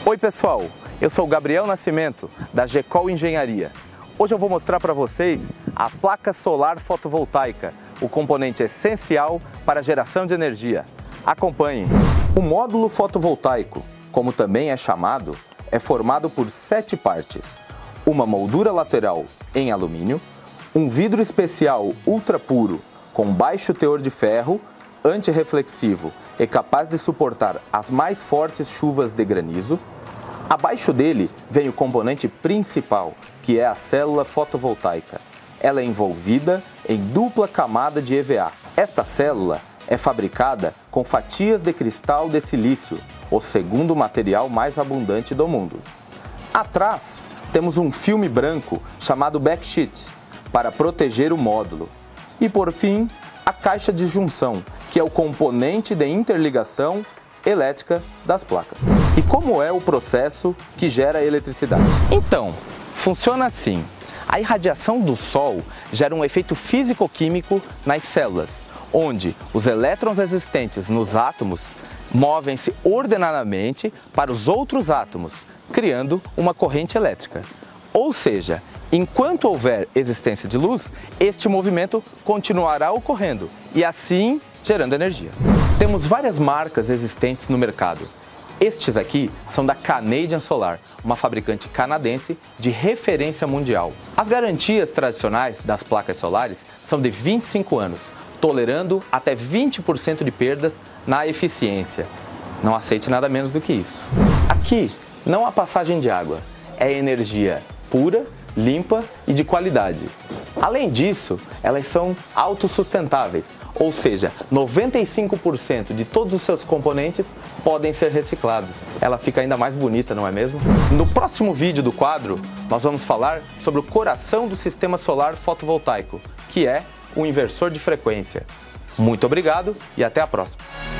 Oi pessoal, eu sou o Gabriel Nascimento da GECOL Engenharia. Hoje eu vou mostrar para vocês a placa solar fotovoltaica, o componente essencial para a geração de energia. Acompanhe! O módulo fotovoltaico, como também é chamado, é formado por 7 partes. Uma moldura lateral em alumínio, um vidro especial ultra puro com baixo teor de ferro, antirreflexivo e capaz de suportar as mais fortes chuvas de granizo. Abaixo dele vem o componente principal, que é a célula fotovoltaica. Ela é envolvida em dupla camada de EVA. Esta célula é fabricada com fatias de cristal de silício, o segundo material mais abundante do mundo. Atrás temos um filme branco chamado backsheet, para proteger o módulo. E por fim, a caixa de junção, que é o componente de interligação elétrica das placas. E como é o processo que gera a eletricidade? Então, funciona assim. A irradiação do Sol gera um efeito físico-químico nas células, onde os elétrons existentes nos átomos movem-se ordenadamente para os outros átomos, criando uma corrente elétrica. Ou seja, enquanto houver existência de luz, este movimento continuará ocorrendo e assim gerando energia. Temos várias marcas existentes no mercado. Estes aqui são da Canadian Solar, uma fabricante canadense de referência mundial. As garantias tradicionais das placas solares são de 25 anos, tolerando até 20% de perdas na eficiência. Não aceite nada menos do que isso. Aqui não há passagem de água, é energia pura, limpa e de qualidade. Além disso, elas são autossustentáveis, ou seja, 95% de todos os seus componentes podem ser reciclados. Ela fica ainda mais bonita, não é mesmo? No próximo vídeo do quadro, nós vamos falar sobre o coração do sistema solar fotovoltaico, que é o inversor de frequência. Muito obrigado e até a próxima!